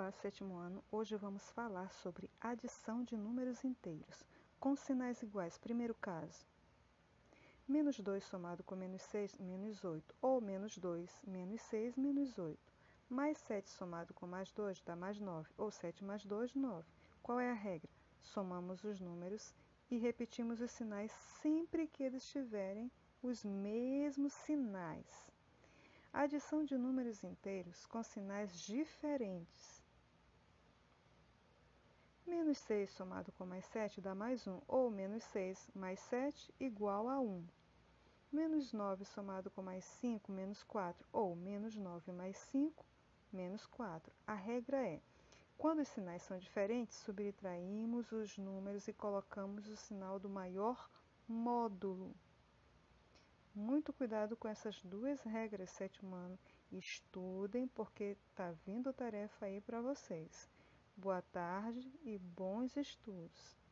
Olá, sétimo ano. Hoje vamos falar sobre adição de números inteiros, com sinais iguais. Primeiro caso, menos 2 somado com menos 6, menos 8, ou menos 2, menos 6, menos 8. Mais 7 somado com mais 2 dá mais 9, ou 7 mais 2, 9. Qual é a regra? Somamos os números e repetimos os sinais sempre que eles tiverem os mesmos sinais. A adição de números inteiros com sinais diferentes. Menos 6 somado com mais 7 dá mais 1, ou menos 6 mais 7 igual a 1. Menos 9 somado com mais 5 menos 4, ou menos 9 mais 5 menos 4. A regra é, quando os sinais são diferentes, subtraímos os números e colocamos o sinal do maior módulo. Muito cuidado com essas duas regras, sétimo ano. Estudem, porque está vindo tarefa aí para vocês. Boa tarde e bons estudos!